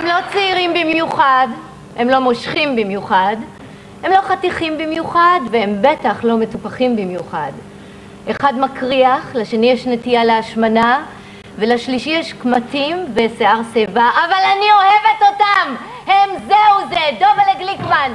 לא צעירים במיוחד, הם לא מושכים במיוחד, הם לא חתיכים במיוחד, והם בטח לא מטופחים במיוחד. אחד מקריח, לשני יש נטייה להשמנה, ולשלישי יש קמטים ושיער שיבה, אבל אני אוהבת אותם! הם זהו זה, דובלה גליקמן!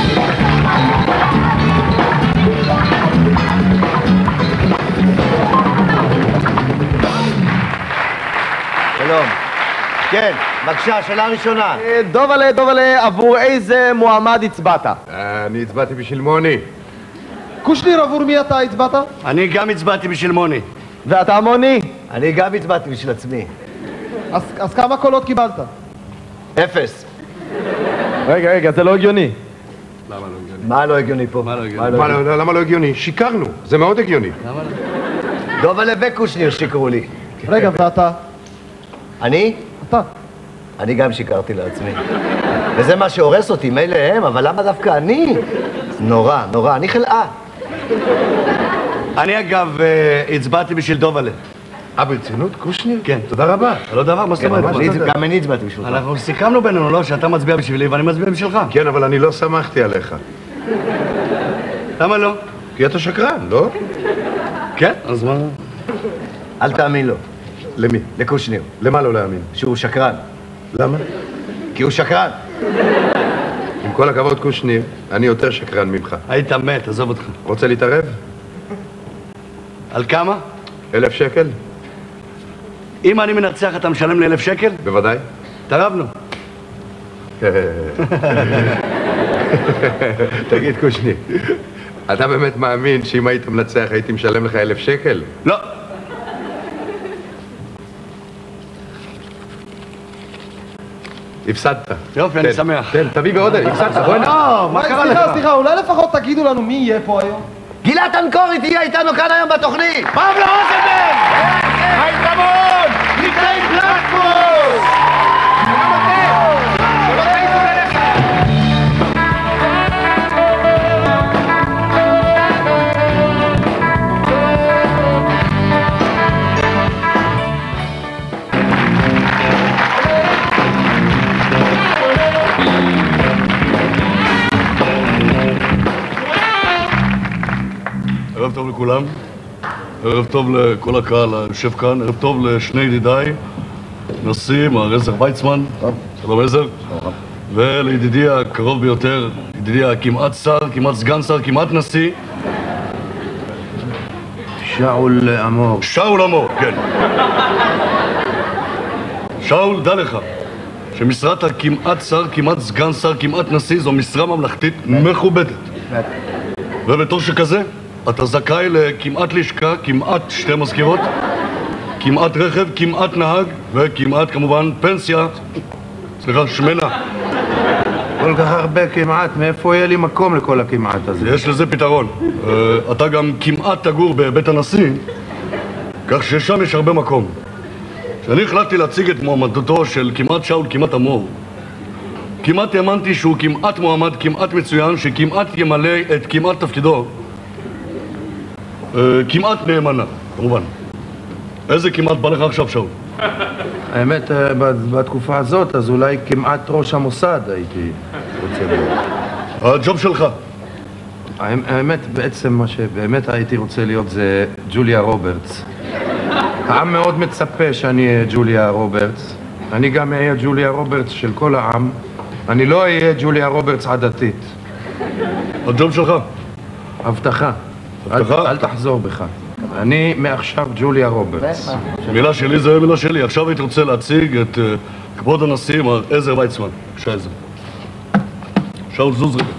שלום. כן, בבקשה, שאלה ראשונה. דובלה, עבור איזה מועמד הצבעת? אני הצבעתי בשביל מוני. קושניר, עבור מי אתה הצבעת? אני גם הצבעתי בשביל מוני. ואתה מוני? אני גם הצבעתי בשביל עצמי. אז כמה קולות קיבלת? 0. רגע, זה לא הגיוני. למה לא הגיוני? מה לא הגיוני פה? למה לא הגיוני? שיקרנו, זה מאוד הגיוני. דובלה וקושניר שיקרו לי. רגע, ואתה? אני? אתה. אני גם שיקרתי לעצמי. וזה מה שהורס אותי, מילא הם, אבל למה דווקא אני? נורא, אני חלאה. אני אגב הצבעתי בשביל דובלה. ברצינות? קושניר? כן. תודה רבה. לא דבר, מה זאת אומרת? גם אני הצבעתי בשבילך. אנחנו סיכמנו בינינו, לא? שאתה מצביע בשבילי ואני מצביע בשבילך. כן, אבל אני לא שמחתי עליך. למה לא? כי אתה שקרן, לא? כן? אז מה? אל תאמין לו. למי? לקושניר. למה לא להאמין? שהוא שקרן. למה? כי הוא שקרן. עם כל הכבוד, קושניר, אני יותר שקרן ממך. היית מת, עזוב אותך. רוצה להתערב? על כמה? 1,000 שקל? אם אני מנצח אתה משלם לי 1,000 שקל? בוודאי. תרבנו. תגיד, קושניר, אתה באמת מאמין שאם היית מנצח הייתי משלם לך 1,000 שקל? לא. הפסדת. יופי, אני שמח. תן, תביא ועוד, הפסדת, בואי לא, מה קרה לך? סליחה, אולי לפחות תגידו לנו מי יהיה פה היום? גלעד אנקורי תהיה איתנו כאן היום בתוכנית! פבלו רוזנברג! היתרון! נקראים בלקפוס! ערב טוב לכולם, ערב טוב לכל הקהל היושב כאן, ערב טוב לשני ידידיי, נשיא מר עזר ויצמן, שלום עזר, ולידידי הקרוב ביותר, ידידי הכמעט שר, כמעט סגן שר, כמעט נשיא, שאול אמור. שאול אמור, כן. שאול, דע לך שמשרת הכמעט שר, כמעט סגן שר, כמעט נשיא זו משרה ממלכתית מכובדת. ובתור שכזה, אתה זכאי לכמעט לשכה, כמעט 2 מזכירות, כמעט רכב, כמעט נהג, וכמעט כמובן פנסיה, סליחה, שמנה. כל כך הרבה כמעט, מאיפה יהיה לי מקום לכל הכמעט הזה? יש לזה פתרון. אתה גם כמעט תגור בבית הנשיא, כך ששם יש הרבה מקום. כשאני החלטתי להציג את מועמדותו של כמעט שאול, כמעט אמור, כמעט האמנתי שהוא כמעט מועמד, כמעט מצוין, שכמעט ימלא את כמעט תפקידו, כמעט נאמנה, כמובן. איזה כמעט בא לך עכשיו, שאול? האמת, בתקופה הזאת, אז אולי כמעט ראש המוסד הייתי רוצה להיות. הג'וב שלך. האמת, בעצם מה שבאמת הייתי רוצה להיות זה ג'וליה רוברטס. העם מאוד מצפה שאני אהיה ג'וליה רוברטס. אני גם אהיה ג'וליה רוברטס של כל העם. אני לא אהיה ג'וליה רוברטס עדתית. הג'וב שלך. הבטחה. אל תחזור בך. אני מעכשיו ג'וליה רוברטס. מילה שלי זה מילה שלי. עכשיו הייתי רוצה להציג את כבוד הנשיא מר עזר ויצמן. בבקשה, עזר. שאול, זוז רגע.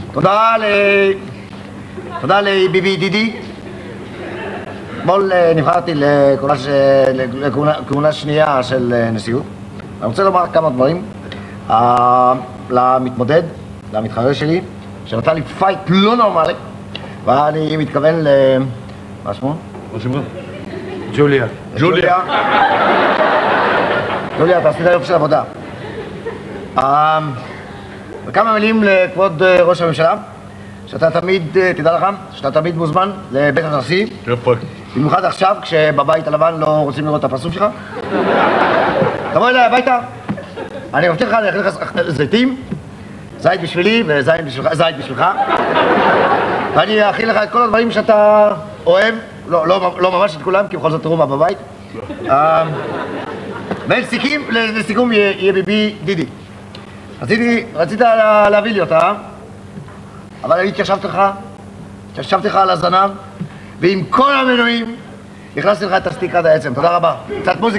תודה לביבי ידידי. אתמול נבחרתי לכהונה שנייה של נשיאות. אני רוצה לומר כמה דברים למתמודד, למתחרה שלי, שנתן לי פייט לא נורמלי, ואני מתכוון מה שמו? מה שמך? ג'וליה. ג'וליה, אתה עשית יופי של עבודה. וכמה מילים לכבוד ראש הממשלה, שאתה תמיד, תדע לך, שאתה תמיד מוזמן לבית הנשיא. במיוחד עכשיו, כשבבית הלבן לא רוצים לראות את הפרצוף שלך. תבוא אליי הביתה, אני מבטיח לך להכין לך זיתים, זית בשבילי וזית בשבילך. ואני אכין לך את כל הדברים שאתה אוהב, לא ממש את כולם, כי בכל זאת תראו מה בבית. ולסיכום יהיה ביבי דידי. רצית להביא לי אותה, אבל אני התיישבתי לך על הזנב, ועם כל המנועים הכנסתי לך את הסטיק עד העצם. תודה רבה. קצת מוזיקה.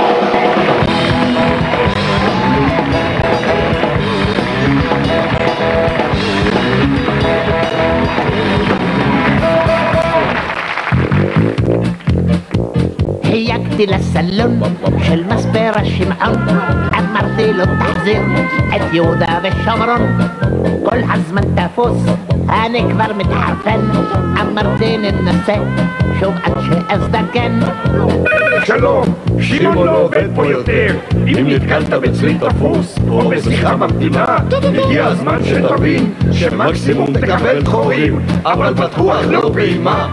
חייגתי לסלון של מספרה שמעון, אמרתי לו תחזיר את יהודה ושומרון, כל הזמן תפוס, אני כבר מתחרפן, אמרתי ננסה שוב עד שאזדקן. שלום, שמעון לא עובד פה יותר, אם נתקלת בצלי תפוס או בשיחה ממתינה, הגיע הזמן שתבין שמקסימום תקבל דחורים, אבל בטוח לא פעימה.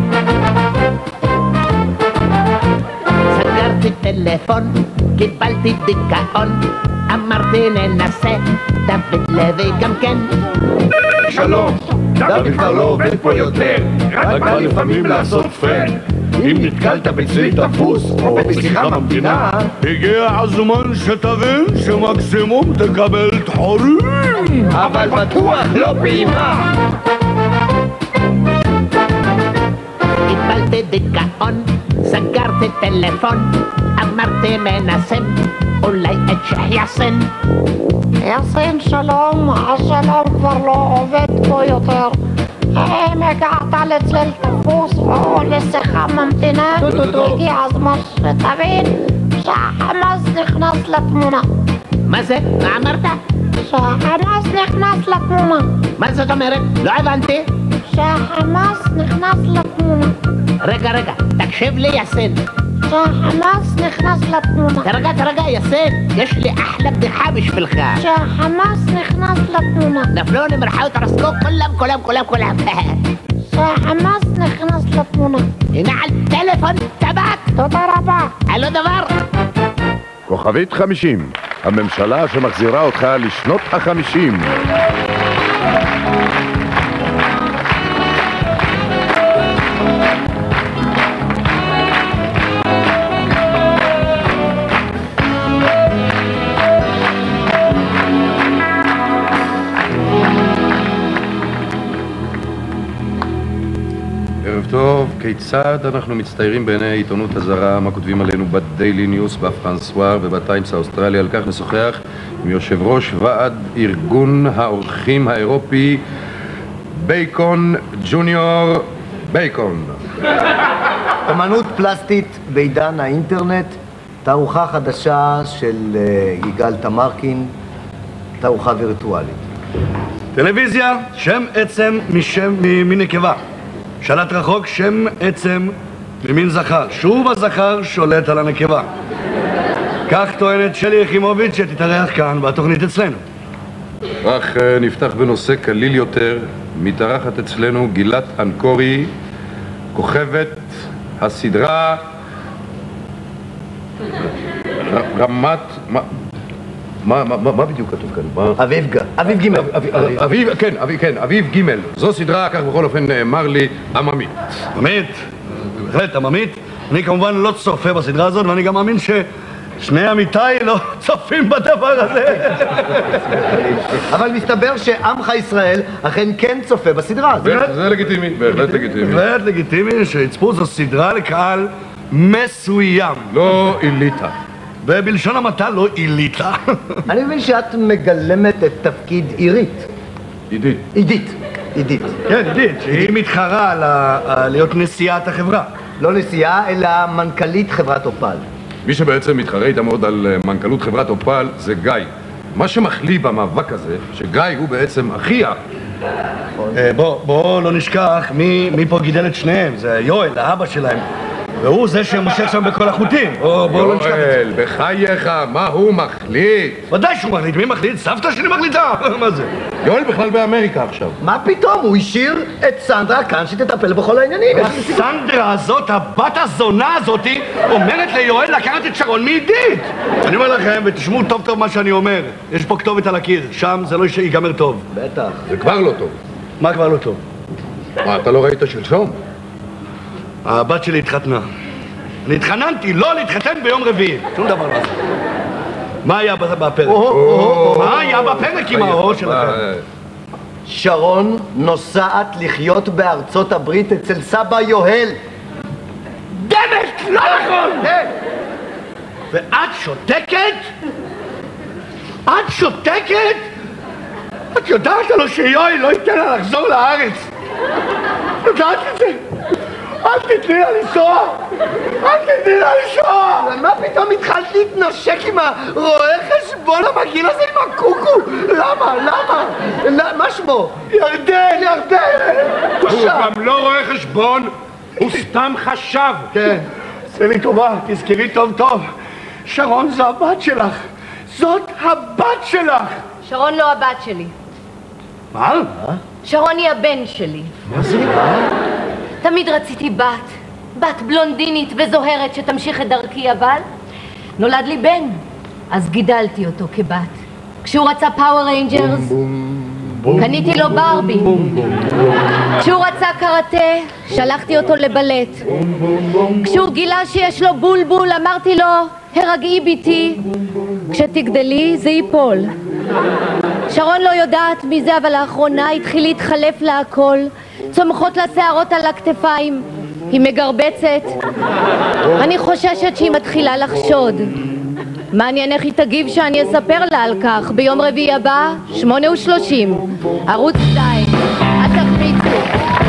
סגרתי טלפון, קיבלתי דיכאון, אמרתי ננסה, דוד לוי גם כן. שלום, דוד כבר לא עובד פה יותר, רק בא לפעמים לעשות פן. אם נתקלת בצלי תפוס או בשיחה ממתינה, הגיע הזמן שתבין שמקסימום תקבל דחורים, אבל בטוח לא פעימה. קיבלתי דיכאון, סגרתי טלפון, אמרתי מנסים, אולי את שיחסן. יסין שלום, השלום כבר לא עובד פה יותר. אם הגעת לצליל תפוס או לשיחה ממתינה, הגיע הזמן שתבין שהחמאס נכנס לתמונה. מה זה? מה אמרת? שהחמאס נכנס לתמונה. מה זאת אומרת? לא הבנתי. שהחמאס נכנס לתמונה. רגע, תקשיב לי יסין. שהחמאס נכנס לתמונה. תרגע יסין, יש לי אחלה בדיחה בשבילך. שהחמאס נכנס לתמונה. נפלו נמרחו תרסקו כולם. שהחמאס נכנס לתמונה. הנה על טלפון טבק. תודה רבה. על עוד דבר. כוכבית 50, הממשלה שמחזירה אותך לשנות ה-50. טוב, כיצד אנחנו מצטיירים בעיני העיתונות הזרה, מה כותבים עלינו בדיילי ניוס, בפרנסואר ובטיימס האוסטרלי. על כך נשוחח עם יושב ראש ועד ארגון האורחים האירופי, בייקון ג'וניור בייקון. אמנות פלסטית בעידן האינטרנט, תערוכה חדשה של יגאל תמרקין, תערוכה וירטואלית. טלוויזיה, שם עצם ממין נקבה. שלט רחוק, שם עצם ממין זכר. שוב הזכר שולט על הנקבה. כך טוענת שלי יחימוביץ' שתתארח כאן בתוכנית אצלנו. אך נפתח בנושא קליל יותר. מתארחת אצלנו גילת אנקורי, כוכבת הסדרה רמת... מה בדיוק כתוב כאן? אביב גימל. אביב גימל. זו סדרה, כך בכל אופן נאמר לי, עממית. בהחלט עממית. אני כמובן לא צופה בסדרה הזאת, ואני גם מאמין ששני עמיתיי לא צופים בדבר הזה. אבל מסתבר שעמך ישראל אכן כן צופה בסדרה הזאת. זה לגיטימי, בהחלט לגיטימי. בהחלט לגיטימי שיצפו, זו סדרה לקהל מסוים. לא איליטה. ובלשון המעטה לא איליטה. אני מבין שאת מגלמת את תפקיד עירית. עידית. כן, עידית, שהיא מתחרה על להיות נשיאת החברה. לא נשיאה, אלא מנכ"לית חברת אופל. מי שבעצם מתחרה איתה מאוד על מנכ"לות חברת אופל זה גיא. מה שמחליא במאבק הזה, שגיא הוא בעצם אחיה. בוא לא נשכח מי פה גידל את שניהם. זה יואל, האבא שלהם. והוא זה שמושך שם בכל החוטים. בואו לא נשכח את זה. יואל, בחייך, מה הוא מחליט? ודאי שהוא מחליט. מי מחליט? סבתא שלי מחליטה. מה זה? יואל בכלל באמריקה עכשיו. מה פתאום? הוא השאיר את סנדרה כאן שתטפל בכל העניינים. סנדרה הזאת, הבת הזונה הזאתי, אומרת ליואל לקחת את שרון מעידית. אני אומר לכם, ותשמעו טוב טוב מה שאני אומר, יש פה כתובת על הקיר, שם זה לא ייגמר טוב. בטח. זה כבר לא טוב. מה כבר לא טוב? מה, אתה לא ראית שלשום? הבת שלי התחתנה. אני התחננתי לא להתחתן ביום רביעי. שום דבר לא עשה. מה היה בפרק? מה היה בפרק עם האור שלכם? שרון נוסעת לחיות בארצות הברית אצל סבא יוהל. דמת! לא נכון! ואת שותקת? את שותקת? את יודעת לו שיואל לא ייתן לה לחזור לארץ. יודעת את זה? אל תתני לה לנסוע! אל תתני לה לנסוע! מה פתאום התחלת להתנשק עם הרואה חשבון המגעיל הזה עם הקוקו? למה? למה? מה שמו? ירדן! הוא גם לא רואה חשבון, הוא סתם חשב. כן, עשה לי טובה, תזכרי טוב טוב. שרון זו הבת שלך. זאת הבת שלך! שרון לא הבת שלי. מה? שרון היא הבן שלי. מה זה? תמיד רציתי בת בלונדינית וזוהרת שתמשיך את דרכי, אבל נולד לי בן, אז גידלתי אותו כבת. כשהוא רצה פאוור ריינג'רס, קניתי לו ברבי. כשהוא רצה קראטה, שלחתי אותו לבלט. כשהוא גילה שיש לו בולבול, אמרתי לו, הרגעי ביתי, כשתגדלי זה ייפול. שרון לא יודעת מזה, אבל לאחרונה התחיל להתחלף לה הכל. צומחות לה שערות על הכתפיים, היא מגרבצת. אני חוששת שהיא מתחילה לחשוד. מעניין איך היא תגיב שאני אספר לה על כך ביום רביעי הבא, 8:30, ערוץ 2. אל תחמיצו.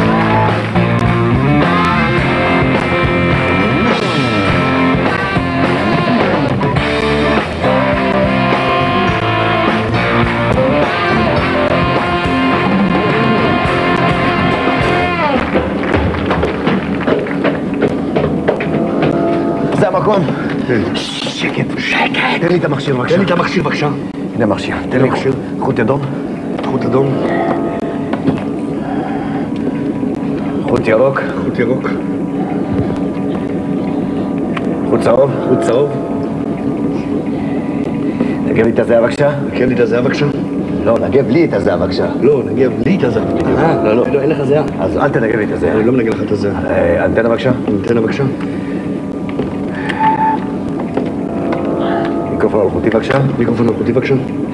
זה המקום. שקט. תן לי את המכשיר בבקשה. תן לי את המכשיר בבקשה. הנה המכשיר. תן לי מכשיר. חוט אדום. חוט אדום. חוט ירוק. חוט ירוק. חוט צהוב. חוט צהוב. נגב לי את הזהה בבקשה. נגב לי את הזהה בבקשה. לא, נגב לי את הזהה בבקשה. לא, נגב לי את הזהה. לא, אין לך זהה. אז אל תנגב לי את הזהה. אני לא מנגב לך את הזהה. אנטנה בבקשה. אנטנה בבקשה. מיקרופון אלחוטי בבקשה. מיקרופון אלחוטי בבקשה.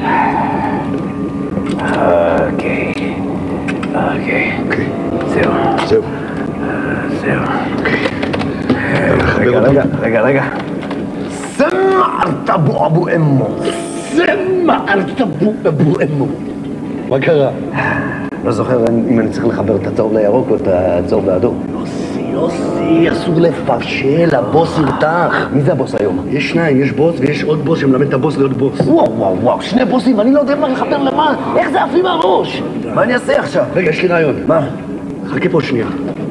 אוקיי. זהו. רגע. סמערת אבו אמו. מה קרה? לא זוכר אם אני צריך לחבר את הצהוב לירוק או את הצהוב לאדום. יוסי, אסור לפשל, הבוס ירתח. מי זה הבוס היום? יש שניים, יש בוס ויש עוד בוס שמלמד את הבוס להיות בוס. וואו, שני בוסים, אני לא יודע מה לחבר למה. איך זה עפים מהראש? מה אני אעשה עכשיו? רגע, יש לי רעיון. מה? חכה פה שנייה.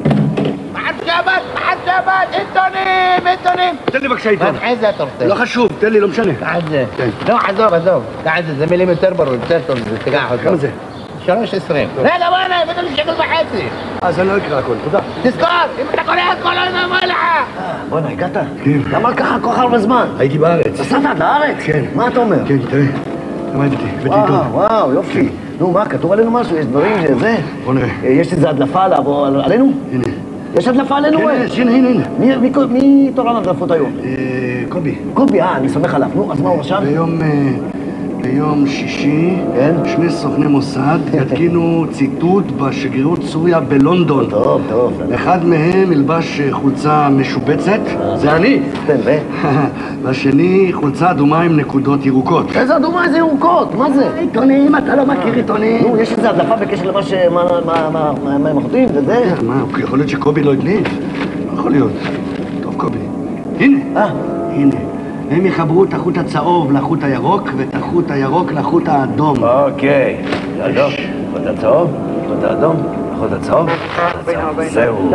מחשבת, עיתונים. תן לי בבקשה עיתון. איזה אתה רוצה? לא חשוב, תן לי, לא משנה. קח את זה. לא, עזוב. קח את זה, זה מילים יותר ברור, יותר טוב, תיקח אותו. כמה זה? 3.20. רגע, בוא'נה, הבאת לי שקל וחצי. אז אני לא אקרא הכל, תודה. תזכור, אם אתה קורא הכל, אני אומר לך. בוא'נה, הגעת? כן. למה ככה כל כך הרבה זמן? הייתי בארץ. נסעת עד לארץ? כן. מה אתה אומר? כן, תראה. למה הבאתי עיתון? וואו, יופי. נו, מה, כתוב עלינו משהו? יש דברים שזה? בוא נראה. יש איזו הדלפה עלינו? הנה. יש הדלפה עלינו? כן, הנה. מי תורן הדלפות היום? קובי. קובי, אני סומך עליו. נו, אז מה הוא עכשיו? ביום שישי, שני סוכני מוסד יתקינו ציטוט בשגרירות סוריה בלונדון. טוב. אחד מהם ילבש חולצה משובצת, זה אני. תן, והשני חולצה אדומה עם נקודות ירוקות. איזה אדומה, איזה ירוקות? מה זה? עיתונים, אתה לא מכיר עיתונים. נו, יש איזה הדלפה בקשר למה הם אחותים וזה? מה, יכול להיות שקובי לא הדליף? לא יכול להיות. טוב, קובי. הנה. הם יחברו את החוט הצהוב לחוט הירוק, ואת החוט הירוק לחוט האדום. אוקיי. אדום, חוט הצהוב, חוט האדום, חוט הצהוב. זהו.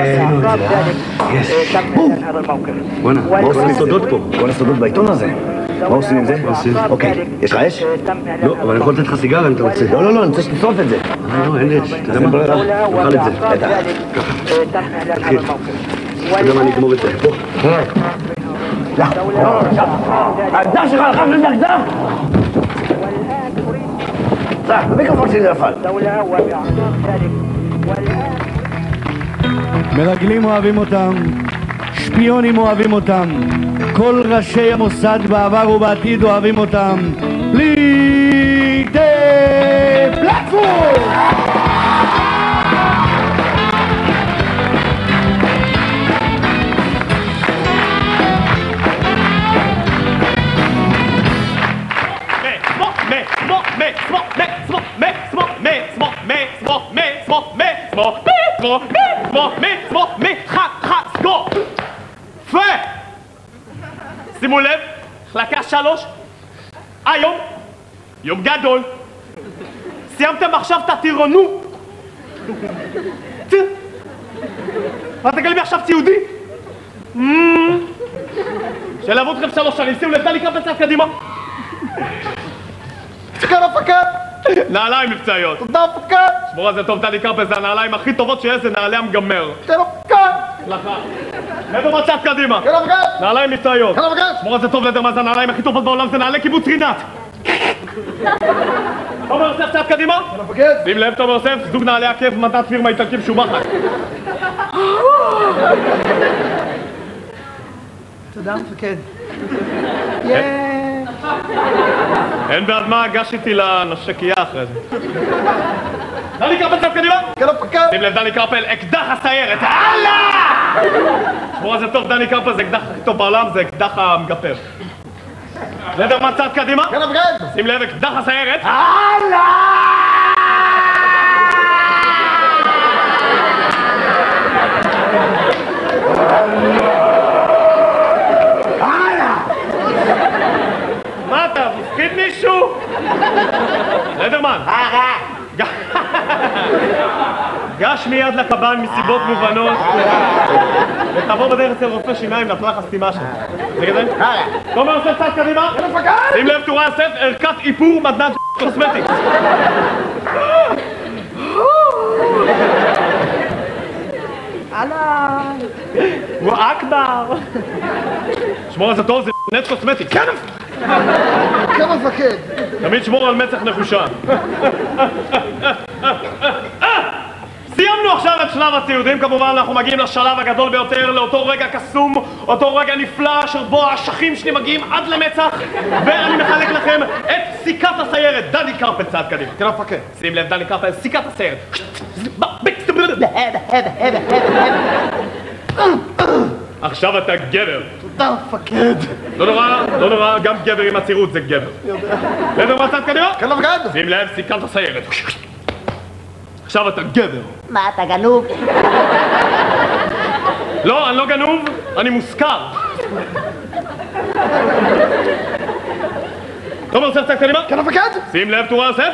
יש. בואנה, כל הסודות פה. כל הסודות בעיתון הזה. מה עושים עם זה? אוקיי, יש לך אש? לא, אבל אני יכול לתת לך סיגר אם אתה רוצה. לא, אני רוצה שתשרוף את זה. לא, אין לי אש. אתה יודע מה? נאכל את זה. בטח. תתחיל. אתה יודע מה, אני אגמור את זה. בוא. האקדח שלך הלכה וזה אקדח! המיקרופון שלי נפל. מרגלים אוהבים אותם, שפיונים אוהבים אותם, כל ראשי המוסד בעבר ובעתיד אוהבים אותם. פליטי פלטפורם! שימו לב, החלקה 3, היום, יום גדול. סיימתם עכשיו את הטירונות. מה תגלים לי עכשיו ציודי? שלעבוד אתכם 3 שנים, שימו לב, דני קרפ בצד קדימה. תודה מפקד! נעליים מבצעיות. תודה מפקד! שמור על זה טוב, דני קרפ, זה הנעליים הכי טובות שיש, זה נעלי המגמר. תודה מפקד! סלחה. נדבר בצד קדימה. תודה מפקד! נעליים מבצעיות. תודה מפקד! שמור על זה טוב, לדרמן, זה הנעליים הכי טובות בעולם, זה נעלי קיבוץ רינת. תומר יוסף, צד קדימה. תודה מפקד! שים לב, תומר יוסף, זוג נעלי עקב, מדד פירמה איטלקי משובחת. תודה מפקד. אין בעד מה, גש איתי לנשקייה אחרי זה. דני קרפל, צד קדימה. כן מפקד! שים לב, דני קרפל, אקדח הסיירת. הלאה! שמור על זה טוב, דני קרפל זה אקדח הכי טוב בעולם, זה אקדח המגפר. לדרמן, צד קדימה. כן מפקד! שים לב, אקדח הסיירת. מה אתה, מפחיד מישהו? לדרמן. גש מיד לקב"ן מסיבות מובנות ותבוא בדרך אצל רופא שיניים, נפלה לך סתימה שם. זה כזה? תומר יוסף, צד קדימה. שים לב, תורה יוסף, ערכת איפור מדנן קוסמטיקס. אהלן! אכבר. שמור על זה טוב, זה נט קוסמטיקס. כן מפקד! תמיד שמור על מצח נחושה. סיימנו עכשיו את שלב הציודים, כמובן אנחנו מגיעים לשלב הגדול ביותר, לאותו רגע קסום, אותו רגע נפלא אשר בו האשכים שלי מגיעים עד למצח, ואני מחלק לכם את סיכת הסיירת. דני קרפל, צעד קדימה. כן מפקד! שים לב, דני קרפל, סיכת הסיירת. עכשיו אתה גבר. תודה מפקד! לא נורא, גם גבר עם עצירות זה גבר. לדבר צעד קדימה? כן מפקד! שים לב, סיכת הסיירת. עכשיו אתה גבר. מה, אתה גנוב? לא, אני לא גנוב, אני מושכר. תומר יוסף, צעד קדימה? כן מפקד! שים לב, תורה יוסף.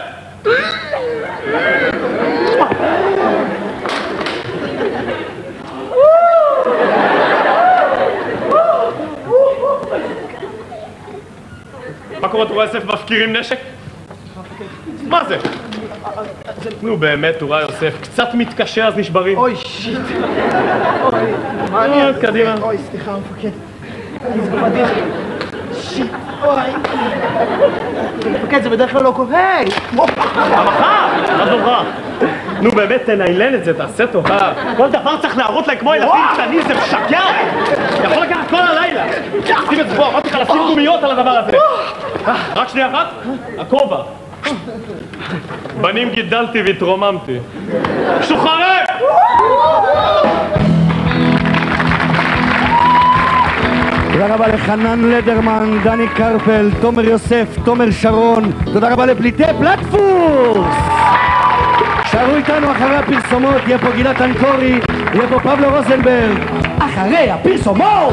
מה קורה, תורה יוסף, מפקירים נשק? מה זה? נו באמת, תורה יוסף, קצת מתקשה אז נשברים. אוי שיט! אוי, מה אני אעשה? קדימה. אוי, סליחה מפקד. אני זכרתי. שיט! אוי! מפקד, זה בדרך כלל לא קורה! המחר! מה זוכר? נו באמת, תניילן את זה, תעשה טובה. כל דבר צריך להראות להם כמו ילדים קטנים, זה משגע! יכול לקחת כל הלילה. שים את זה פה, אמרתי לך לשים גומיות על הדבר הזה. רק שנייה אחת, הכובע. בנים גידלתי והתרוממתי. שוחררים! תודה רבה לחנן לדרמן, דני קרפל, תומר יוסף, תומר שרון. תודה רבה לפליטי פלטפורס. שערו איתנו אחרי הפרסומות, יהיה פה גלעד אנקורי, יהיה פה פבלו רוזנברג. אחרי הפרסומות!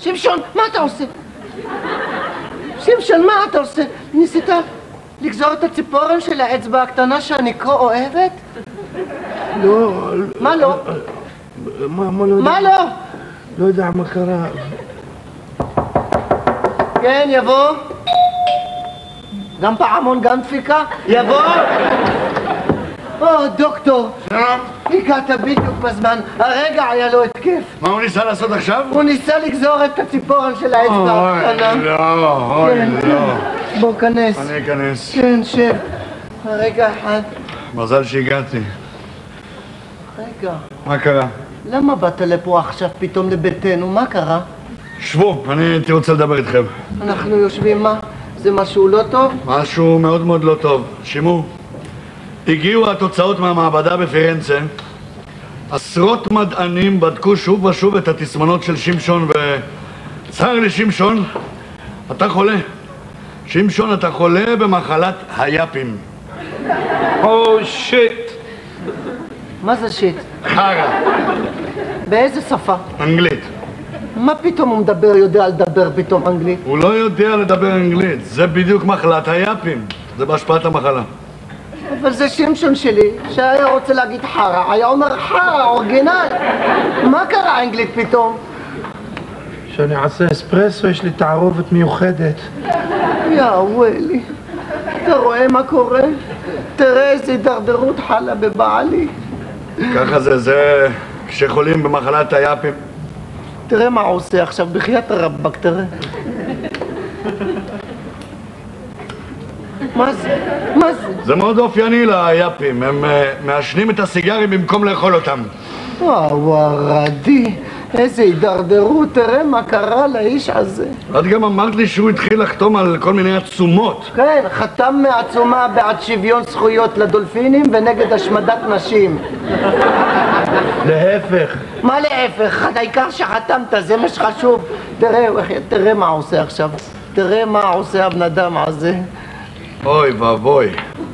שמשון, מה אתה עושה? שמשון, מה אתה עושה? ניסית לגזור את הציפורן של האצבע הקטנה שאני כה אוהבת? לא... מה לא? מה לא? לא יודע מה קרה. כן, יבוא. גם פעמון, גם דפיקה. יבוא. דוקטור. שלום. הגעת בדיוק בזמן. הרגע היה לו התקף. מה הוא ניסה לעשות עכשיו? הוא ניסה לגזור את הציפורן של האצבע הקטנה. לא. בוא, כנס. אני אכנס. כן, שב. רגע אחד. מזל שהגעתי. רגע. מה קרה? למה באת לפה עכשיו פתאום לביתנו? מה קרה? שבו, אני הייתי רוצה לדבר איתכם. אנחנו יושבים מה? זה משהו לא טוב? משהו מאוד מאוד לא טוב. שימו, הגיעו התוצאות מהמעבדה בפירנצה. עשרות מדענים בדקו שוב ושוב את התסמונות של שמשון צר לי שמשון, אתה חולה. שמשון, אתה חולה במחלת היאפים. שיט. מה זה שיט? חרא. באיזה שפה? אנגלית. מה פתאום הוא יודע לדבר פתאום אנגלית? הוא לא יודע לדבר אנגלית, זה בדיוק מחלת היאפים. זה בהשפעת המחלה. אבל זה שמשון שלי, שהיה רוצה להגיד חרא, היה אומר חרא, אורגינל. מה קרה אנגלית פתאום? שאני אעשה אספרסו, יש לי תערובת מיוחדת. יא ווילי, אתה רואה מה קורה? תראה איזה הידרדרות חלה בבעלי. ככה זה כשחולים במחלת היאפים. תראה מה הוא עושה עכשיו, בחיית הרבק, תראה. מה זה? מה זה? זה מאוד אופייני ליאפים, הם מעשנים את הסיגרים במקום לאכול אותם. רדי, איזה הידרדרות, תראה מה קרה לאיש הזה. את גם אמרת לי שהוא התחיל לחתום על כל מיני עצומות. כן, חתם מעצומה בעד שוויון זכויות לדולפינים ונגד השמדת נשים. להפך. מה להפך? העיקר שחתמת, זה מה שחשוב. תראה מה עושה עכשיו. תראה מה עושה הבן אדם הזה. אוי ואבוי.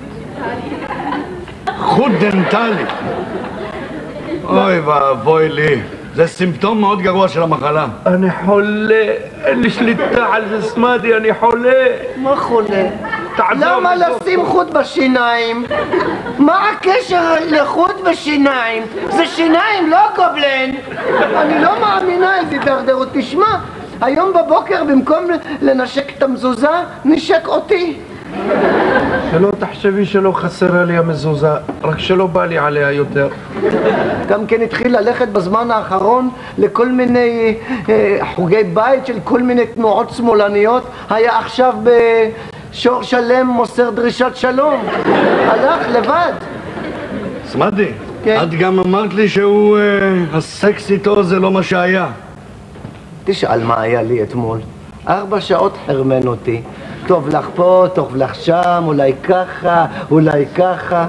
חוט דנטלי. אוי ואבוי לי. זה סימפטום מאוד גרוע של המחלה. אני חולה, אין לי שליטה על זה סמדי, אני חולה. מה חולה? למה לשים חוט בשיניים? מה הקשר לחוט בשיניים? זה שיניים, לא גובלן. אני לא מאמינה איזה הידרדרות. תשמע, היום בבוקר במקום לנשק את המזוזה, נשק אותי. שלא תחשבי שלא חסרה לי המזוזה, רק שלא בא לי עליה יותר. גם כן התחיל ללכת בזמן האחרון לכל מיני חוגי בית של כל מיני תנועות שמאלניות. היה עכשיו בשור שלם מוסר דרישת שלום. הלך לבד. סמדי, כן. את גם אמרת לי שהוא הסקס איתו זה לא מה שהיה. תשאל מה היה לי אתמול. 4 שעות חרמן אותי. טוב לך פה, טוב לך שם, אולי ככה, אולי ככה.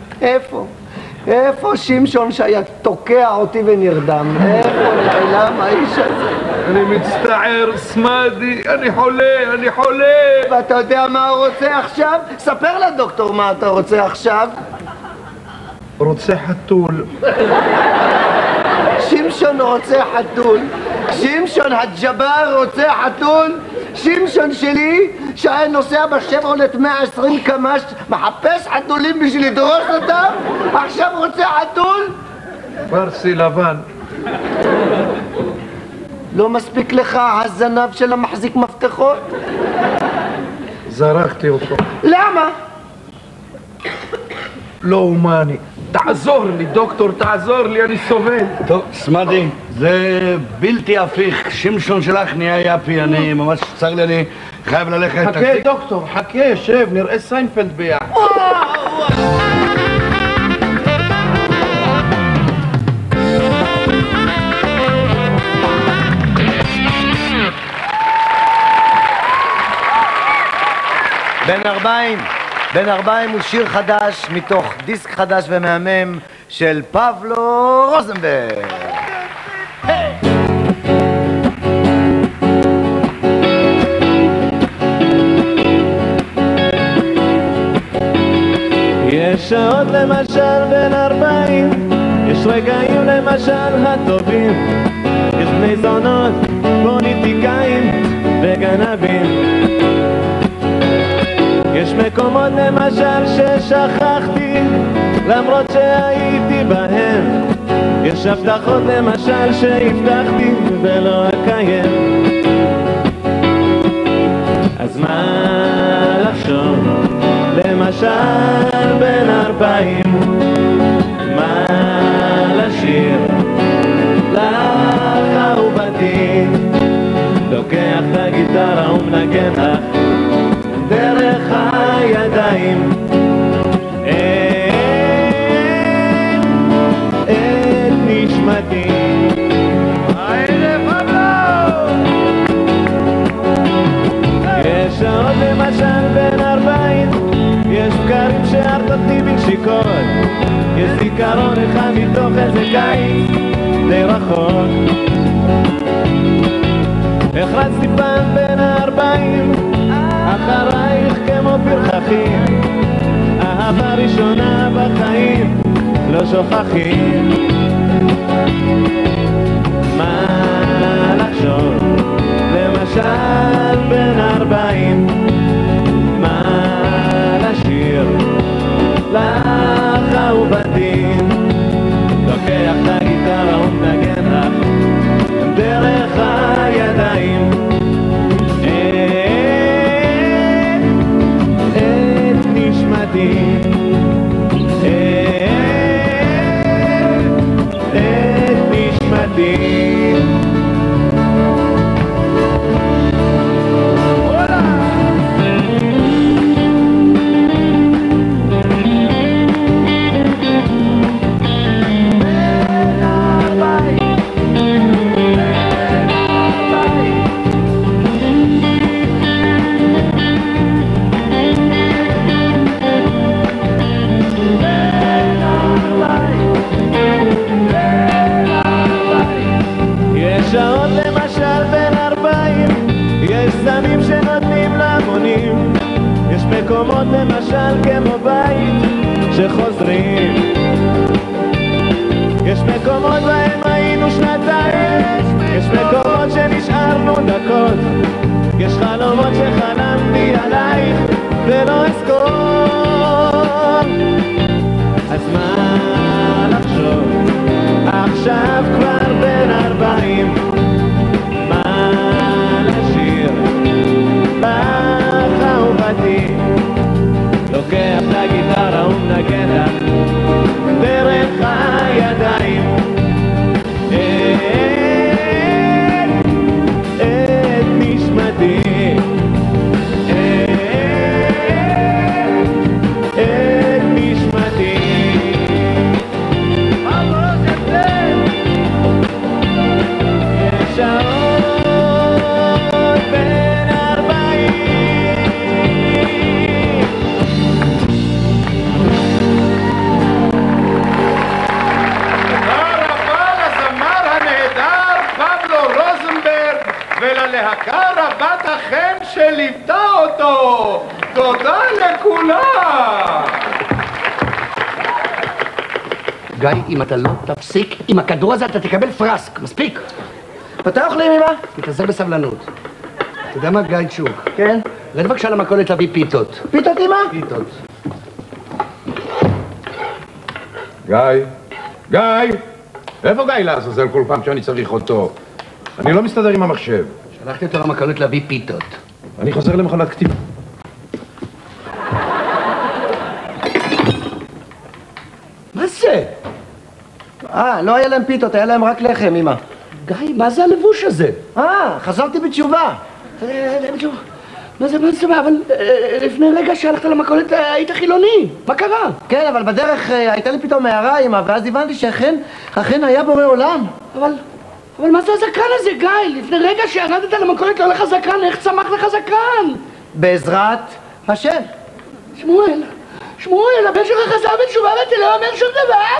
איפה שמשון שהיה תוקע אותי ונרדם? איפה נעלם האיש הזה? אני מצטער, סמדי, אני חולה. ואתה יודע מה הוא רוצה עכשיו? ספר לדוקטור מה אתה רוצה עכשיו. רוצה חתול. שמשון רוצה חתול. שמשון הג'בר רוצה חתול. שמשון שלי שהיה נוסע בשברולט 120 קמ"ש מחפש חתולים בשביל לדרוס אותם, עכשיו רוצה חתול? פרסי לבן. לא מספיק לך הזנב של המחזיק מפתחות? זרקתי אותו. למה? לא הומני. תעזור לי, דוקטור, תעזור לי, אני סובל. טוב, סמדי, זה בלתי הפיך. שמשון שלך נהיה יפי, אני ממש צר לי, אני חייב ללכת. חכה, דוקטור, חכה, שב, נראה סיינפלד ביחד. בן 40 הוא שיר חדש מתוך דיסק חדש ומהמם של פבלו רוזנברג. יש שעות למשל בן 40, יש רגעים למשל הטובים, יש בני זונות, פוליטיקאים מקומות למשל ששכחתי למרות שהייתי בהם. יש הבטחות למשל שהבטחתי ולא אקיים. אז מה לחשוב למשל בין 40? מה לשיר לך אהובתי? לוקח את הגיטרה ומנגן לך דרך הידיים את נשמתי. יש שעות למשל בין 40, יש בקרים שארת אותי בנשיקות, יש זיכרון אחד מתוך איזה קיץ די רחוק. החרצתי פעם בין 40 אחרייך כמו פרחחים, אהבה ראשונה בחיים לא שוכחים. מה לחשוב למשל בין 40? מה לשיר לך אהובתי? לוקח את הגיטרה ומנגן לך דרך הידיים את נשמתי, את נשמתי. שעות למשל בין 40, יש סמים שנותנים להמונים, יש מקומות למשל כמו בית שחוזרים, יש מקומות בהם היינו שנתיים, יש מקומות שנשארנו דקות, יש חלומות שחלמתי עלייך ולא אזכור. אז מה לחשוב עכשיו כבר בין 40? מה לשיר לך אהובתי? לוקח את הגיטרה ומנגן לך דרך הידיים את נשמתי, את נשמתי. שעות בין 40. תודה רבה לזמר הנהדר פבלו רוזנברג וללהקה רבת החן שליוותה אותו. תודה לכולם. גיא, אם אתה לא תפסיק עם הכדור הזה, אתה תקבל פרסק. מספיק. מתי אוכלים, אמא? תתאזר בסבלנות. אתה יודע מה, גיא צ'וק? כן? רד בבקשה למכולת להביא פיתות. פיתות, אמא? פיתות. גיא? גיא? איפה גיא לעזאזל כל פעם שאני צריך אותו? אני לא מסתדר עם המחשב. שלחתי אותו למכולת להביא פיתות. אני חוזר למכונת כתיב. מה זה? לא היה להם פיתות, היה להם רק לחם, אמא. גיא, מה זה הלבוש הזה? חזרתי בתשובה. מה זה, אבל לפני רגע שהלכת למכולת היית חילוני, מה קרה? כן, אבל בדרך הייתה לי פתאום הערה, אמא, ואז הבנתי שאכן היה בורא עולם. אבל מה זה הזקן הזה, גיא? לפני רגע שירדת למכולת לא לך זקן, איך צמח לך זקן? בעזרת השם. שמואל, הבן שלך חזר בתשובה ואתה לא אומר שום דבר?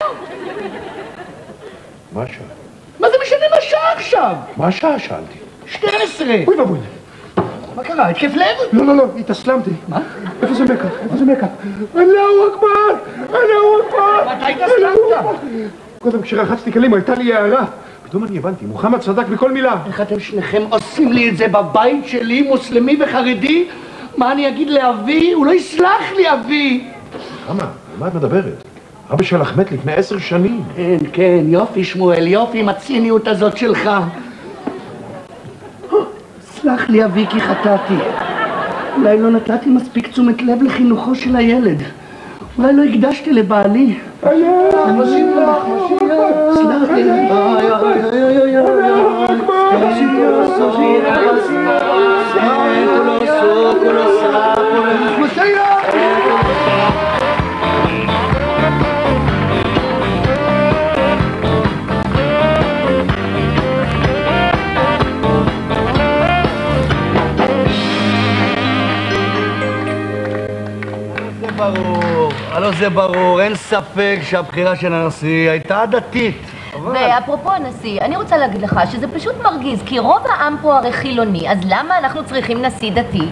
מה השעה? מה זה משנה מה השעה עכשיו? מה השעה שאלתי? 12. אוי ואבוי. מה קרה? התקף לב? לא, התאסלמתי. מה? איפה זה מקה? אללהו אכבר! מתי התאסלמת? קודם כשרחצתי כלים הייתה לי הערה. פתאום אני הבנתי, מוחמד צדק בכל מילה. איך אתם שניכם עושים לי את זה בבית שלי, מוסלמי וחרדי? מה אני אגיד לאבי? הוא לא יסלח לי, אבי! למה? מה את מדברת? אבא שלך מת לפני 10 שנים. כן, כן, יופי שמואל, יופי עם הציניות הזאת שלך. סלח לי אבי כי חטאתי. אולי לא נתתי מספיק תשומת לב לחינוכו של הילד. אולי לא הקדשתי לבעלי. משיח. סלח לי. הלא זה ברור, אין ספק שהבחירה של הנשיא הייתה דתית. ואפרופו הנשיא, אני רוצה להגיד לך שזה פשוט מרגיז, כי רוב העם פה הרי חילוני, אז למה אנחנו צריכים נשיא דתי?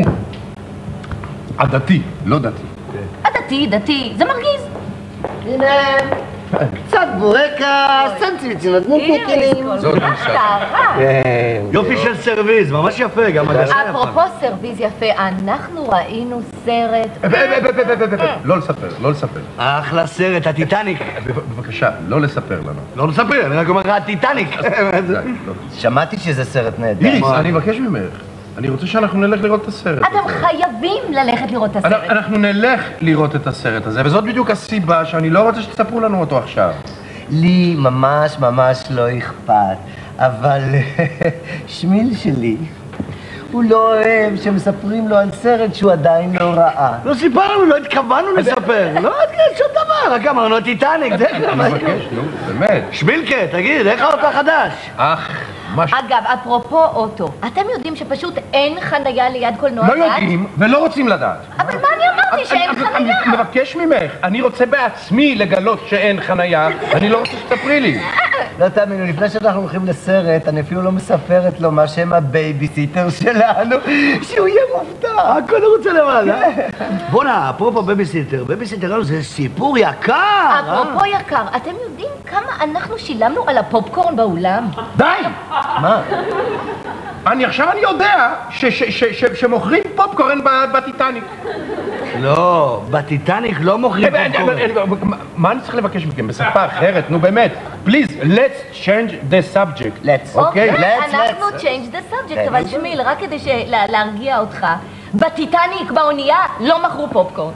הדתי, לא דתי. דתי, זה מרגיז. הנה, קצת בורקס, סנדוויצ'ים, נתנו קוקלים. זאת נשאר. יופי של סרוויז, ממש יפה, גם הגשה יפה. אפרופו סרוויז יפה, אנחנו ראינו סרט... לא לספר. אחלה סרט, הטיטניק. בבקשה, לא לספר לנו. לא לספר, אני רק אומר לך הטיטניק. שמעתי שזה סרט נהדר. איריס, אני מבקש ממך. אני רוצה שאנחנו נלך לראות את הסרט הזה. אתם חייבים ללכת לראות את הסרט. אנחנו נלך לראות את הסרט הזה, וזאת בדיוק הסיבה שאני לא רוצה שתספרו לנו אותו עכשיו. לי ממש לא אכפת, אבל שמיל שלי, הוא לא אוהב שמספרים לו על סרט שהוא עדיין לא ראה. לא סיפרנו, לא התכוונו לספר. לא שום דבר, רק אמרנו טיטניק, זה גם... אני מבקש, נו, באמת. שמילקה, תגיד, איך האוטו החדש? אגב, אפרופו אוטו, אתם יודעים שפשוט אין חנייה ליד קולנוע? לא יודעים ולא רוצים לדעת. אבל מה אני אמרתי שאין חנייה? אני מבקש ממך, אני רוצה בעצמי לגלות שאין חנייה, אני לא רוצה שתספרי לי. לא תאמינו, לפני שאנחנו הולכים לסרט, אני אפילו לא מספרת לו מה שם הבייביסיטר שלנו, שהוא יהיה מופתע. הכל הוא רוצה למעלה. בוא'נה, אפרופו בייביסיטר, בייביסיטר זה סיפור יקר. אפרופו יקר, אתם יודעים כמה אנחנו שילמנו על הפופקורן באולם? די! מה? עכשיו אני יודע שמוכרים פופקורן בטיטניק. לא, בטיטניק לא מוכרים פופקורן. מה אני צריך לבקש מכם? בשפה אחרת, נו באמת. Please, let's change the subject. אוקיי, אנחנו change the subject, אבל שמיל, רק כדי להרגיע אותך, בטיטניק, באונייה, לא מכרו פופקורן.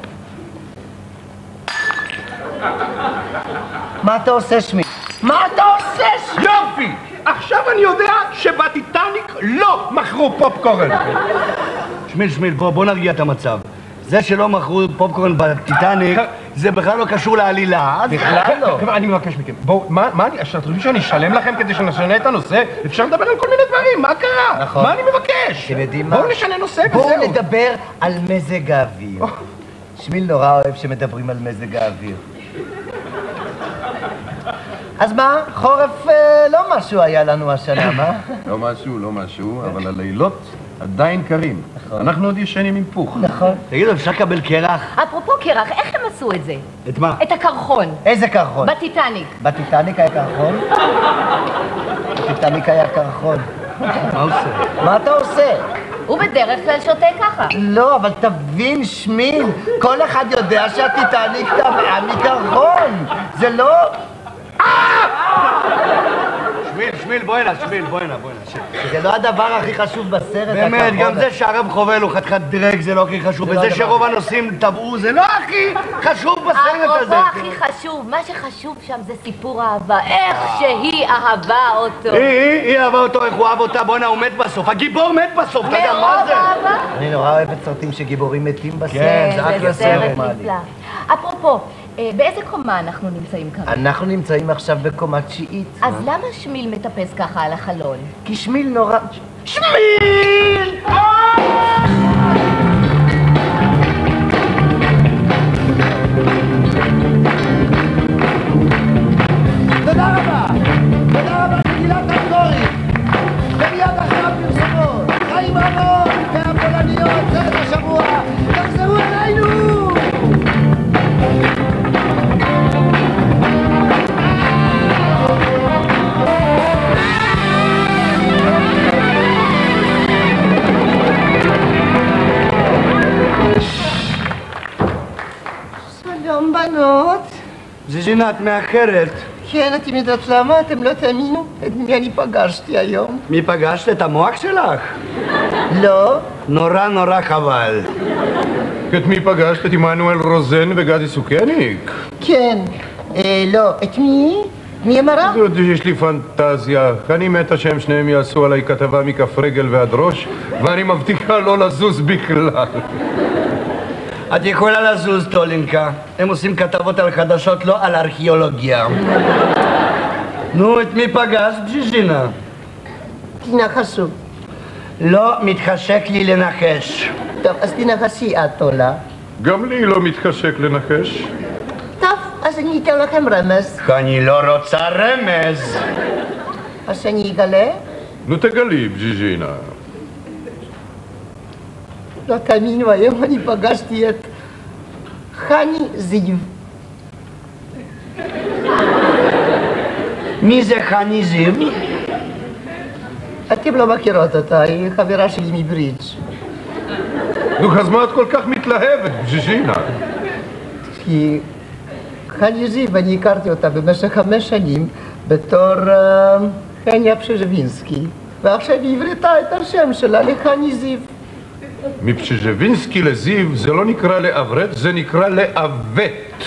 מה אתה עושה, שמיל? מה אתה עושה, שמיל? יופי! עכשיו אני יודע שבטיטניק לא מכרו פופקורן. שמיל, בוא נרגיע את המצב. זה שלא מכרו פופקורן בטיטניק, זה בכלל לא קשור לעלילה. בכלל לא. אני מבקש מכם, בואו, מה אני, אתם חושבים שאני אשלם לכם כדי שנשנה את הנושא? אפשר לדבר על כל מיני דברים, מה קרה? נכון. מה אני מבקש? אתם יודעים מה? בואו נשנה נושא וזהו. בואו נדבר על מזג האוויר. שמיל נורא אוהב שמדברים על מזג האוויר. אז מה? חורף לא משהו היה לנו השנה, מה? לא משהו, אבל הלילות עדיין קרים. אנחנו עוד ישנים עם פוך. נכון. תגידו, אפשר לקבל קרח? אפרופו קרח, איך הם עשו את זה? את מה? את הקרחון. איזה קרחון? בטיטניק. בטיטניק היה קרחון? בטיטניק היה קרחון. מה עושה? מה אתה עושה? הוא בדרך כלל שותה ככה. לא, אבל תבין, שמיל, כל אחד יודע שהטיטניק טבעה מקרחון. זה לא... שמיל, בוא הנה. זה לא הדבר הכי חשוב בסרט. באמת, גם זה שהרב חובל הוא חתיכת דרג זה לא הכי חשוב, וזה שרוב הנושאים טבעו זה לא הכי חשוב בסרט הזה. אפרופו הכי חשוב, מה שחשוב שם זה סיפור אהבה, איך שהיא אהבה אותו. היא אהבה אותו, איך הוא אהב אותה, בוא'נה, הוא מת בסוף, הגיבור מת בסוף, אתה יודע מה זה? אני נורא אוהבת סרטים שגיבורים מתים בסרט. כן, זה זה סרט נפלא. אפרופו, באיזה קומה אנחנו נמצאים כרגע? אנחנו נמצאים עכשיו בקומה 9. אז למה שמיל מטפס ככה על החלון? כי שמיל נורא... שמיל! תודה רבה לגלעד תחקורי. ומיד אחרי הפרסומות, חיים רמון והפולניות, סרט השבוע, תחזרו אלינו! בנות? ז'יז'ינה, את מאחרת. כן, אתם יודעות למה? אתם לא תאמינו את מי אני פגשתי היום. מי פגשת? את המוח שלך? לא. נורא חבל. את מי פגשת? את עמנואל רוזן וגדי סוכניק? כן. לא. את מי? מי אמרה? יש לי פנטזיה. אני מתה שהם שניהם יעשו עליי כתבה מכף רגל ועד ראש, ואני מבטיחה לא לזוז בכלל. את יכולה לזוז, טולינקה. הם עושים כתבות על חדשות, לא על ארכיאולוגיה. נו, את מי פגשת, ז'יז'ינה? תנחשו. לא מתחשק לי לנחש. טוב, אז תנחשי את, אולה. גם לי לא מתחשק לנחש. טוב, אז אני אתן לכם רמז. אני לא רוצה רמז. אז אני אגלה? נו תגלי, ז'יז'ינה. לא תאמינו, היום אני פגשתי את חני זיו. מי זה חני זיו? אתם לא מכירות אותה, היא חברה שלי מברידג'. נו, אז מה את כל כך מתלהבת, ז'יז'ינה? כי חני זיו, אני הכרתי אותה במשך 5 שנים בתור חניה פשז'ווינסקי, ועכשיו היא הבריתה את השם שלה לחני זיו. מפשז'ווינסקי לזיו זה לא נקרא לעברת, זה נקרא לעוות.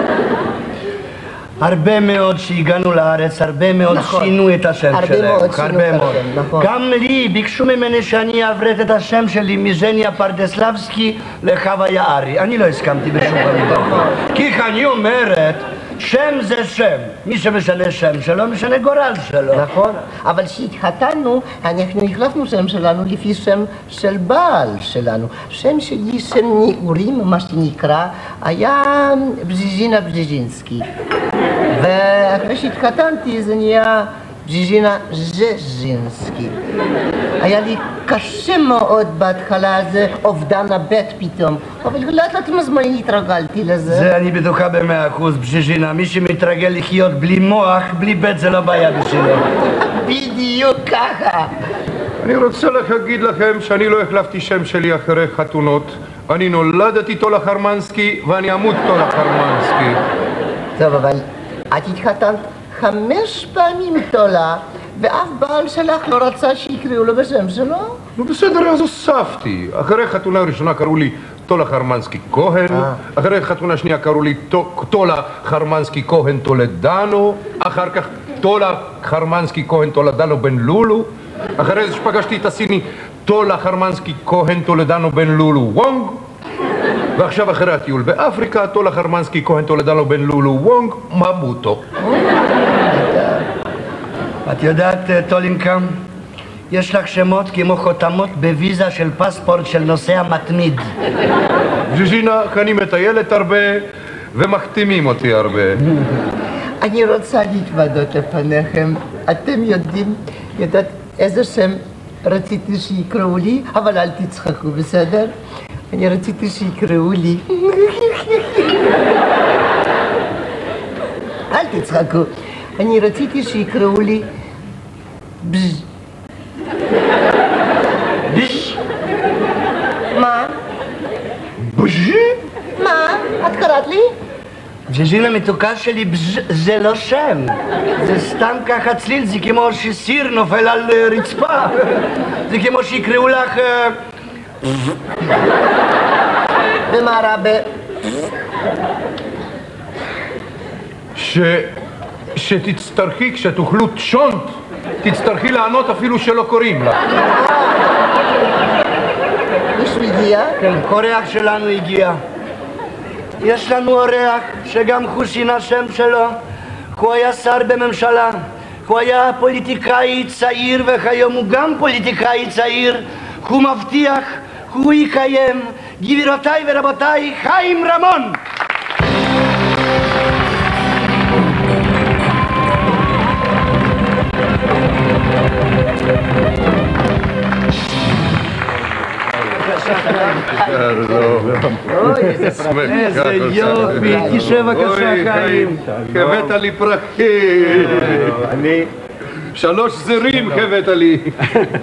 הרבה מאוד שהגענו לארץ, הרבה מאוד שינו את השם שלהם. הרבה מאוד. גם לי ביקשו ממני שאני אעברת את השם שלי מז'ניה פרדסלבסקי לחווה יערי. אני לא הסכמתי בשום פנים. כי אני אומרת, שם זה שם. מי שמשנה שם שלו, משנה גורל שלו. נכון, אבל כשהתחתנו, אנחנו החלפנו שם שלנו לפי שם של בעל שלנו. שם שלי, שם נעורים, מה שנקרא, היה בז'יז'ינה בז'יז'ינסקי. ואחרי שהתחתנתי זה נהיה בז'יז'ינה ז'ז'ינסקי. היה לי קשה מאוד בהתחלה, זה אובדן הבט פתאום, אבל לאט לאט עם הזמן התרגלתי לזה. זה אני בטוחה ב100%, בז'יז'ינה. מי שמתרגל לחיות בלי מוח, בלי בט זה לא בעיה בשבילו. בדיוק ככה. אני רוצה להגיד לכם שאני לא החלפתי שם שלי אחרי חתונות. אני נולדתי טולה חרמנסקי ואני אמות טולה חרמנסקי. טוב, אבל את התחתנת 5 פעמים טולה, ואף בעל שלך לא רצה שיקראו לו בשם שלו? נו בסדר, אז הוספתי. אחרי חתונה ראשונה קראו לי טולה חרמנסקי כהן, אחרי חתונה שנייה קראו לי טולה חרמנסקי כהן טולדנו, אחר כך טולה חרמנסקי כהן טולדנו בן לולו, אחרי זה שפגשתי את הסיני טולה חרמנסקי כהן טולדנו בן לולו וונג, ועכשיו אחרי הטיול באפריקה טולה חרמנסקי כהן טולדנו בן לולו וונג ממוטו. את יודעת, טולינקה, יש לך שמות כמו חותמות בוויזה של פספורט של נוסע מתמיד. ז'יז'ינה, אני מטיילת הרבה ומחתימים אותי הרבה. אני רוצה להתוודות לפניכם. אתם יודעת איזה שם רציתי שיקראו לי? אבל אל תצחקו, בסדר? אני רציתי שיקראו לי. אל תצחקו. אני רציתי שיקראו לי בז'. בז'? מה? בז'? מה? את קראת לי? ז'יז'ינה מתוקה שלי, בז' זה לא שם. זה סתם ככה צליל, זה כמו שסיר נופל על רצפה. זה כמו שיקראו לך... ומה רע ב... שתצטרכי, כשתאכלו צ'ונט, תצטרכי לענות אפילו שלא קוראים לך. מישהו הגיע? כן, אורח שלנו הגיע. יש לנו אורח שגם הוא שינה שם שלו. הוא היה שר בממשלה. הוא היה פוליטיקאי צעיר וכיום הוא גם פוליטיקאי צעיר. הוא מבטיח, הוא יקיים. גבירותיי ורבותיי, חיים רמון! איזה יופי, תשב בבקשה חיים. הבאת לי פרחים. אני... 3 זרים הבאת לי.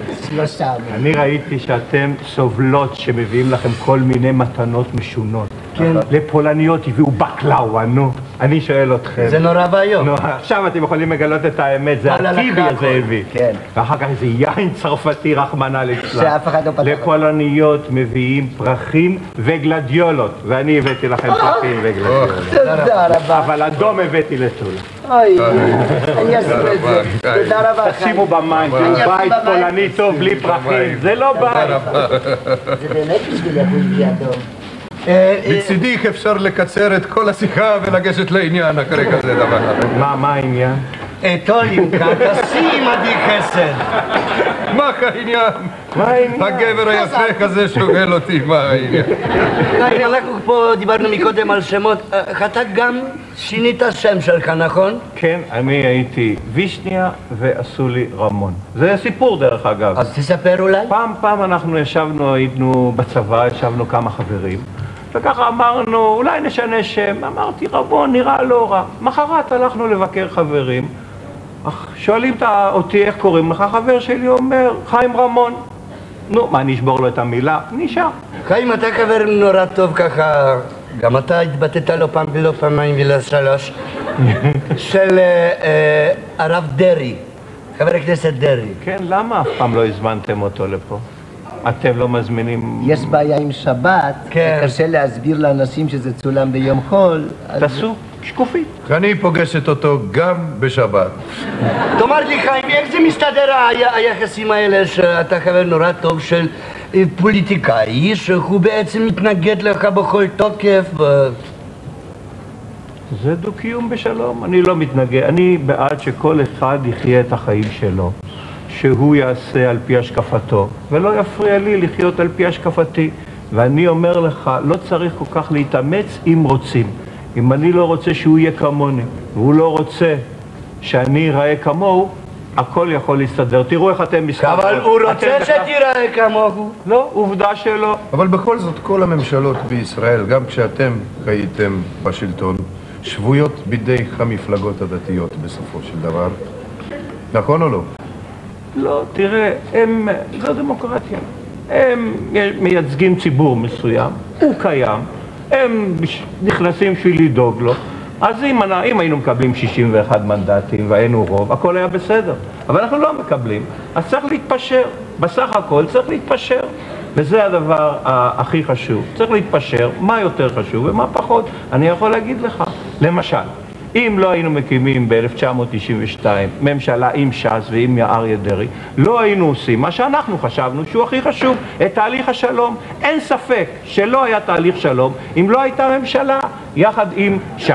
3. אני ראיתי שאתם סובלות שמביאים לכם כל מיני מתנות משונות. כן. לפולניות הביאו בקלאווה, נו. אני שואל אתכם. זה נורא ואיום. נו, עכשיו אתם יכולים לגלות את האמת, זה הקיבי הזה הביא. כן. ואחר כך איזה יין צרפתי רחמנא ליצלן. שאף אחד לא פתח. לפולניות מביאים פרחים וגלדיולות, ואני הבאתי לכם פרחים וגלדיולות. תודה רבה. אבל אדום הבאתי לטולה. אוי, אני אשים את זה. תודה רבה. תשימו במים, בית פולני טוב בלי פרחים, זה לא בית. זה באמת בשביל להביא אדום. מצידי אפשר לקצר את כל השיחה ולגשת לעניין אחרי כזה דבר. מה העניין? טולינקה, תשים עדי חסד. מה העניין? הגבר היפה כזה שואל אותי מה העניין. אנחנו פה דיברנו מקודם על שמות, אתה גם שינית שם שלך, נכון? כן, אני הייתי וישניה ועשו לי רמון. זה סיפור דרך אגב. אז תספר אולי. פעם אנחנו ישבנו, היינו בצבא, ישבנו כמה חברים וככה אמרנו, אולי נשנה שם. אמרתי, רמון נראה לא רע. מחרת הלכנו לבקר חברים. שואלים אותי איך קוראים לך, חבר שלי אומר, חיים רמון. נו, מה, נשבור לו את המילה? נשאר. חיים, אתה חבר נורא טוב ככה, גם אתה התבטאת לא פעם ולא פעמיים ולא שלוש, של הרב דרעי, חבר הכנסת דרעי. כן, למה אף פעם לא הזמנתם אותו לפה? אתם לא מזמינים... יש בעיה עם שבת, קשה להסביר לאנשים שזה צולם ביום חול. תעשו שקופית. אני פוגשת אותו גם בשבת. תאמר לי חיים, איך זה מסתדר היחסים האלה שאתה חבר נורא טוב של פוליטיקאי, שהוא בעצם מתנגד לך בכל תוקף? זה דו-קיום בשלום, אני לא מתנגד, אני בעד שכל אחד יחיה את החיים שלו, שהוא יעשה על פי השקפתו, ולא יפריע לי לחיות על פי השקפתי. ואני אומר לך, לא צריך כל כך להתאמץ אם רוצים. אם אני לא רוצה שהוא יהיה כמוני, והוא לא רוצה שאני אראה כמוהו, הכל יכול להסתדר. תראו איך אתם מסתדרים. אבל הוא רוצה שתראה כמוהו. לא, עובדה שלא. אבל בכל זאת, כל הממשלות בישראל, גם כשאתם הייתם בשלטון, שבויות בידי המפלגות הדתיות בסופו של דבר. נכון או לא? לא, תראה, זו דמוקרטיה. הם מייצגים ציבור מסוים, הוא קיים, הם נכנסים בשביל לדאוג לו. אז אם היינו מקבלים 61 מנדטים והיינו רוב, הכל היה בסדר. אבל אנחנו לא מקבלים, אז צריך להתפשר. בסך הכל צריך להתפשר. וזה הדבר הכי חשוב. צריך להתפשר מה יותר חשוב ומה פחות. אני יכול להגיד לך, למשל, אם לא היינו מקימים ב-1992 ממשלה עם ש"ס ועם אריה דרעי, לא היינו עושים מה שאנחנו חשבנו שהוא הכי חשוב, את תהליך השלום. אין ספק שלא היה תהליך שלום אם לא הייתה ממשלה יחד עם ש"ס.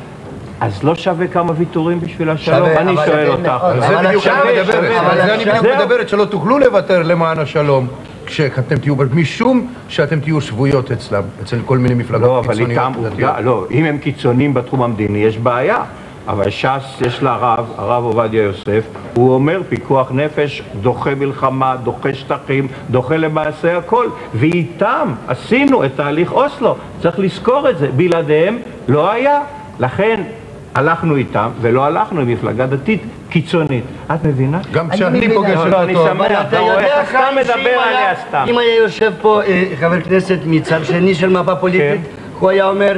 אז לא שווה כמה ויתורים בשביל השלום? אני שואל אותך. על זה בדיוק אני מדברת, שלא תוכלו לוותר למען השלום כשאתם תהיו, משום שאתם תהיו שבויות אצלם, אצל כל מיני מפלגות קיצוניות. לא, אם הם קיצוניים בתחום המדיני יש בעיה. אבל ש"ס יש לה הרב עובדיה יוסף, הוא אומר פיקוח נפש, דוחה מלחמה, דוחה שטחים, דוחה למעשה הכל, ואיתם עשינו את תהליך אוסלו. צריך לזכור את זה, בלעדיהם לא היה. לכן הלכנו איתם, ולא הלכנו עם מפלגה דתית קיצונית. את מבינה? גם כשאני פוגש אותו. אני שמח, אתה רואה, אתה סתם מדבר עליה סתם. אם היה יושב פה חבר כנסת מצד שני של מפה פוליטית, הוא היה אומר,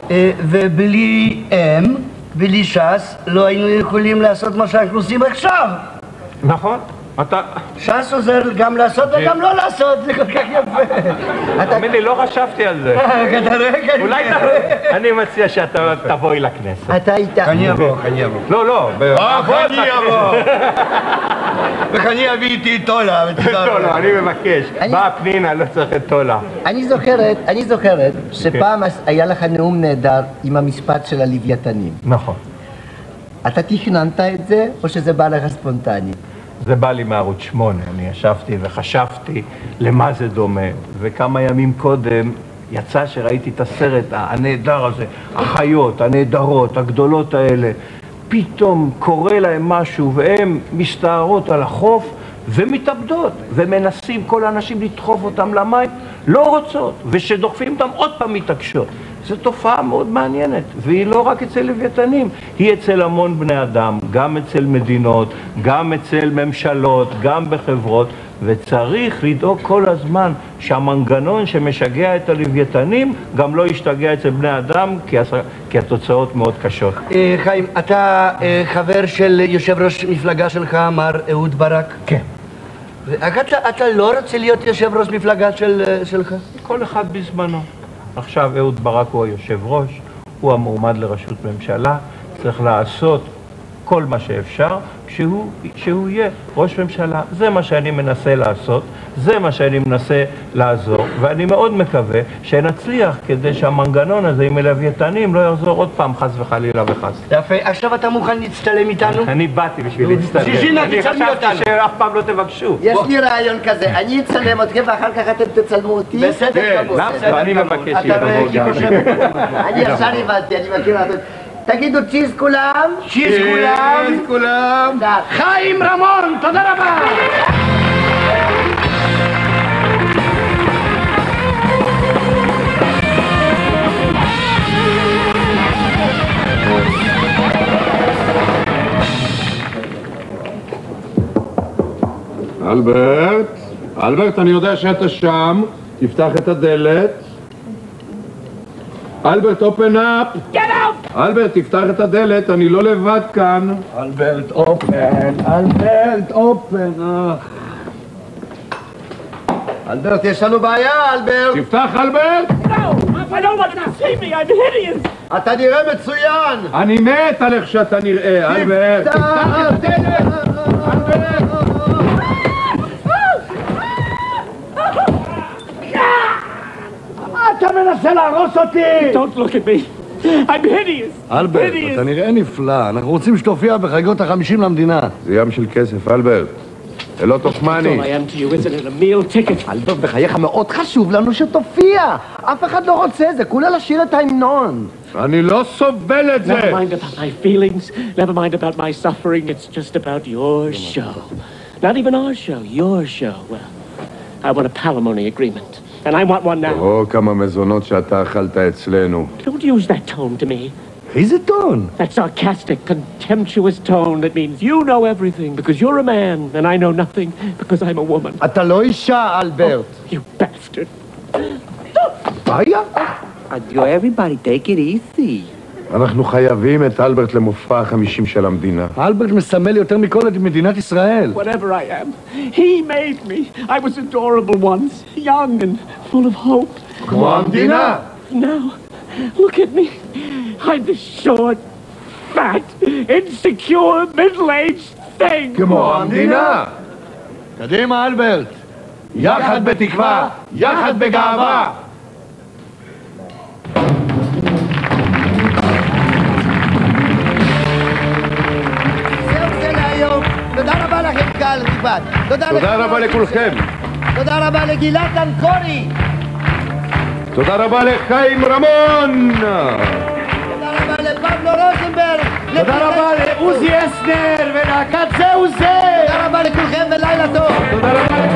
ובלי בלי ש"ס לא היינו יכולים לעשות מה שאנחנו עושים עכשיו. נכון. ש"ס עוזר גם לעשות וגם לא לעשות, זה כל כך יפה. תאמין לי, לא חשבתי על זה. אולי אני מציע שאתה תבואי לכנסת. אתה היית. אני אבוא. לא. אני אבוא. ואני אביא איתי טולה. טולה, אני מבקש. באה פנינה, לא צריך את טולה. אני זוכרת שפעם היה לך נאום נהדר עם המשפט של הלוויתנים. נכון. אתה תכננת את זה, או שזה בא לך ספונטני? זה בא לי מערוץ 8, אני ישבתי וחשבתי למה זה דומה, וכמה ימים קודם יצא שראיתי את הסרט הנהדר הזה, החיות, הנהדרות, הגדולות האלה, פתאום קורה להם משהו והן מסתערות על החוף ומתאבדות, ומנסים כל האנשים לדחוף אותם למים, לא רוצות, ושדוחפים אותם עוד פעם מתעקשות. זו תופעה מאוד מעניינת, והיא לא רק אצל לוויתנים, היא אצל המון בני אדם, גם אצל מדינות, גם אצל ממשלות, גם בחברות, וצריך לדאוג כל הזמן שהמנגנון שמשגע את הלוויתנים גם לא ישתגע אצל בני אדם, כי התוצאות מאוד קשות. חיים, אתה חבר של יושב ראש מפלגה שלך, מר אהוד ברק? כן. אתה לא רוצה להיות יושב ראש מפלגה שלך? כל אחד בזמנו. עכשיו אהוד ברק הוא היושב ראש, הוא המועמד לראשות ממשלה, צריך לעשות כל מה שאפשר שהוא יהיה ראש ממשלה. זה מה שאני מנסה לעשות, זה מה שאני מנסה לעזור, ואני מאוד מקווה שנצליח כדי שהמנגנון הזה עם הלוויתנים לא יחזור עוד פעם חס וחלילה וחס. יפה, עכשיו אתה מוכן להצטלם איתנו? אני באתי בשביל להצטלם. ז'יז'ינה, תצלמי אותנו. אני חשבתי שאף פעם לא תבקשו. יש לי רעיון כזה, אני אצלם אתכם ואחר כך אתם תצלמו אותי. בסדר גמור. אני מבקש שיבוא גם. אני ישר הבנתי, אני מכיר את זה. תגידו צ'יז כולם. צ'יז כולם. חיים רמון, תודה רבה. אלברט, אני יודע שאתה שם, תפתח את הדלת. אלברט, open up! Get out! אלברט, תפתח את הדלת, אני לא לבד כאן. אלברט, open. אלברט, יש לנו בעיה, אלברט. תפתח, אלברט! No! I don't want to see me! I'm hideous! אתה נראה מצוין! אני מת על איך שאתה נראה, אלברט! תפתח את הדלת! אלברט! אתה מנסה להרוס אותי! Don't look at me! I'm hideous! אלברט, אתה נראה נפלא, אנחנו רוצים שתופיע בחגיגות ה-50 למדינה. זה ים של כסף, אלברט. זה לא תוך מאני. All I am to you isn't it a meal ticket? אלברט, בחייך מאוד חשוב לנו שתופיע! אף אחד לא רוצה, זה כולה לשיר את ההמנון. אני לא סובל את זה! Never mind about my feelings, never mind about my suffering, it's just about your show. Not even our show, your show. Well, I want a palimony agreement. And I want one now. או כמה מזונות שאתה אכלת אצלנו. Don't use that tone to me. איזה טון? That sarcastic, contemptuous tone that means you know everything because you're a man and I know nothing because I'm a woman. אתה לא אישה, אלברט. You bastard. בעיה? Everybody take it easy. אנחנו חייבים את אלברט למופע ה-50 של המדינה. אלברט מסמל יותר מכל את מדינת ישראל. Whatever I am, he made me. I was adorable once, young and full of hope. כמו המדינה! Now, look at me. I'm the short, fat, insecure, middle-aged thing. כמו המדינה! קדימה, אלברט. יחד בתקווה, יחד בגאווה! תודה רבה לכם, קהל נכבד. תודה רבה לכולכם. תודה רבה לגלעד אנקורי. תודה רבה לחיים רמון. תודה רבה לפבלו רוזנברג. תודה רבה לעוזי אסנר ולהקת זהו זה. תודה רבה לכולכם ולילה טוב. תודה רבה לכולכם.